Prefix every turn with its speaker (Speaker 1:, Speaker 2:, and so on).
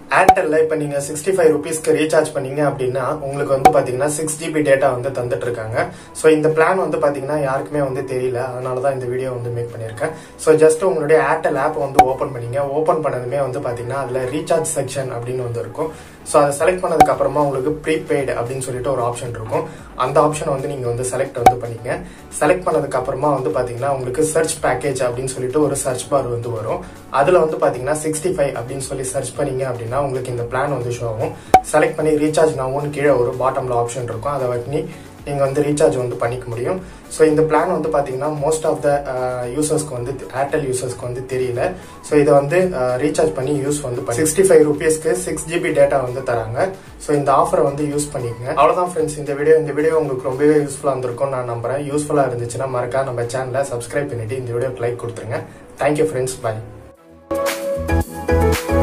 Speaker 1: Airtel இப்ப நீங்க 65 ரூபீஸ்க்கு recharge பண்ணீங்க அப்படின்னா உங்களுக்கு வந்து பாத்தீங்கன்னா 6 GB டேட்டா வந்து தந்துட்டு இருக்காங்க. சோ இந்த பிளான் வந்து பாத்தீங்கன்னா யாருக்குமே வந்து தெரியல. அதனால தான் இந்த வீடியோ வந்து மேக் பண்ணிருக்கேன். சோ ஜஸ்ட் உங்களுடைய Airtel ஆப் வந்து ஓபன் பண்ணீங்க. ஓபன் பண்ணதுமே வந்து பாத்தீங்கன்னா அதுல ரீசார்ஜ் செக்ஷன் அப்படின்னு வந்து இருக்கும். சோ அதை செலக்ட் பண்ணதுக்கு அப்புறமா உங்களுக்கு ப்ரீபெய்டு அப்படின்னு சொல்லிட்டு ஒரு ஆப்ஷன் இருக்கும். அந்த ஆப்ஷனை வந்து நீங்க வந்து செலக்ட் வந்து பண்ணிக்க. செலக்ட் பண்ணதுக்கு அப்புறமா வந்து பாத்தீங்கன்னா உங்களுக்கு சர்ச் பேக்கேஜ் அப்படின்னு சொல்லிட்டு ஒரு சர்ச் பார் வந்து வரும். அதுல வந்து பாத்தீங்கன்னா 65 அப்படின்னு சொல்லி சர்ச் பண்ணீங்க அப்படின்னா உங்களுக்கு இந்த பிளான் வந்து ஷோ ஆகும். செலக்ட் பண்ணி ரீசார்ஜ் நவுன்னு கீழே ஒரு பாட்டம்ல ஆப்ஷன் இருக்கும். அதை வச்சு நீங்க வந்து ரீசார்ஜ் வந்து பண்ணிக்க முடியும். ஸோ இந்த பிளான் வந்து பாத்தீங்கன்னா மோஸ்ட் ஆஃப் த யூசர்ஸ்க்கு வந்து ஏர்டெல் யூசர்ஸ்க்கு வந்து தெரியல. ஸோ இதை வந்து ரீசார்ஜ் பண்ணி யூஸ் வந்து 65 ரூபீஸ்க்கு 6 GB டேட்டா வந்து தராங்க. ஸோ இந்த ஆஃபரை வந்து யூஸ் பண்ணிக்கங்க. அவ்வளவுதான் ஃப்ரெண்ட்ஸ், இந்த வீடியோ உங்களுக்கு ரொம்பவே யூஸ்ஃபுல்லா இருந்திருக்கும் நான் நம்புறேன். யூஸ்ஃபுல்லா இருந்துச்சுன்னா மறக்காம நம்ம சேனலை சப்ஸ்கிரைப் பண்ணிட்டு இந்த வீடியோக்கு லைக் கொடுத்துருங்க. Thank you friends, by.